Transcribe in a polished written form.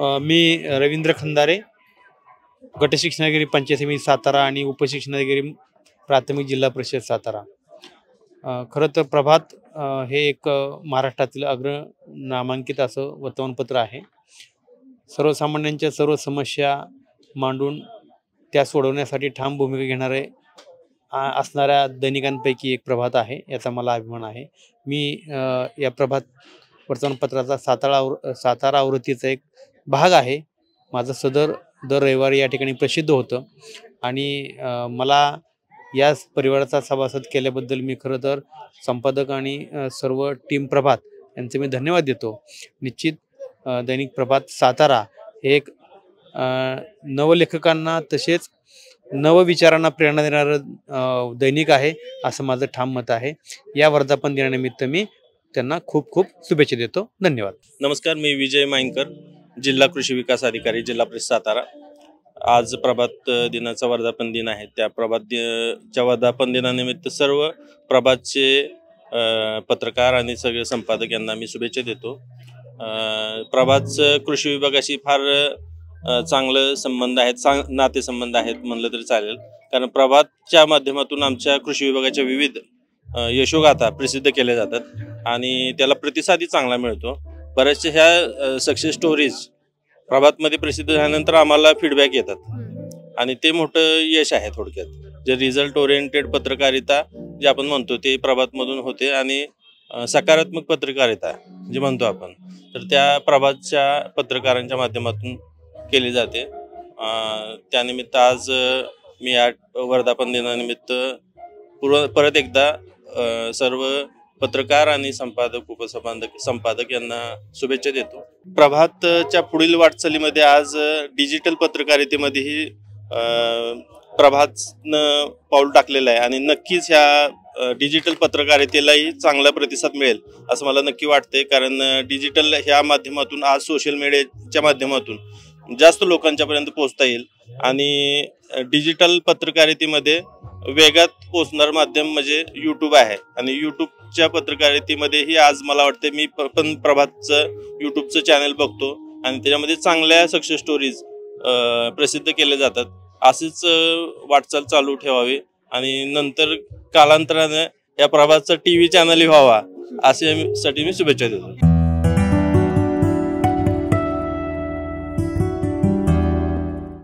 मी रवींद्र खंदारे, गटशिक्षणाधिकारी पंचायत समिती सातारा आणि उपशिक्षणाधिकारी प्राथमिक जिल्हा परिषद सातारा। खरं तर प्रभात हे एक महाराष्ट्रातील अग्र नामांकित असं वर्तमानपत्र आहे। सर्वसामान्यांच्या सर्व समस्या मांडून त्या सोडवण्यासाठी ठाम भूमिका घेणारे असणाऱ्या दैनिकांपैकी एक प्रभात आहे, याचा मला अभिमान आहे। मी या प्रभात वर्तमानपत्राचा सातारा आवृत्तीचा एक भाग आहे। माझं सदर दर रविवारी या ठिकाणी प्रसिद्ध होतं आणि मला या परिवाराचा सभासद केल्याबद्दल मी खरं तर संपादक आणि सर्व टीम प्रभात यांचे मी धन्यवाद देतो। निश्चित दैनिक प्रभात सातारा हे एक नवलेखकांना तसेच नवविचारांना प्रेरणा देणारं दैनिक आहे असं माझं ठाम मत आहे। या वर्धापन दिनानिमित्त मी त्यांना खूप खूप शुभेच्छा देतो। धन्यवाद। नमस्कार, मी विजय मायंकर, जिल्हा कृषी विकास अधिकारी, जिल्हा परिषद सातारा। आज प्रभात दिनाचा वर्धापन दिन आहे। त्या प्रभातच्या वर्धापन दिनानिमित्त सर्व प्रभातचे पत्रकार आणि सगळे संपादक यांना मी शुभेच्छा देतो। प्रभातचं कृषी विभागाशी फार चांगलं संबंध आहेत, नातेसंबंध आहेत म्हणलं तरी चालेल, कारण प्रभातच्या माध्यमातून आमच्या कृषी विभागाच्या विविध यशोगाथा प्रसिद्ध केल्या जातात आणि त्याला प्रतिसादही चांगला मिळतो। बऱ्याचशा ह्या सक्सेस स्टोरीज प्रभातमध्ये प्रसिद्ध झाल्यानंतर आम्हाला फीडबॅक येतात आणि ते मोठं यश आहे। थोडक्यात जे रिझल्ट ओरिएंटेड पत्रकारिता जे आपण म्हणतो ते प्रभातमधून होते आणि सकारात्मक पत्रकारिता जे म्हणतो आपण, तर त्या प्रभातच्या पत्रकारांच्या माध्यमातून केली जाते। त्यानिमित्त आज मी या वर्धापन दिनानिमित्त परत एकदा सर्व पत्रकार आणि संपादक, संपादक यांना शुभेच्छा देतो। प्रभातच्या पुढील वाटचालीमध्ये आज डिजिटल पत्रकारितेमध्येही प्रभातनं पाऊल टाकलेलं आहे आणि नक्कीच ह्या डिजिटल पत्रकारितेलाही चांगला प्रतिसाद मिळेल असं मला नक्की वाटते, कारण डिजिटल ह्या माध्यमातून आज सोशल मीडियाच्या माध्यमातून जास्त लोकांच्यापर्यंत पोहोचता येईल आणि डिजिटल पत्रकारितेमध्ये वेगात पोचणारं माध्यम म्हणजे यूट्यूब आहे आणि यूट्यूबच्या पत्रकारितेमध्येही आज मला वाटते मी पण प्रभातचं यूट्यूबचं चॅनल बघतो आणि त्याच्यामध्ये चांगल्या सक्सेस स्टोरीज प्रसिद्ध केल्या जातात। अशीच वाटचाल चालू ठेवावी आणि नंतर कालांतराने या प्रभातचा TV चॅनलही व्हावा अशासाठी मी शुभेच्छा देतो।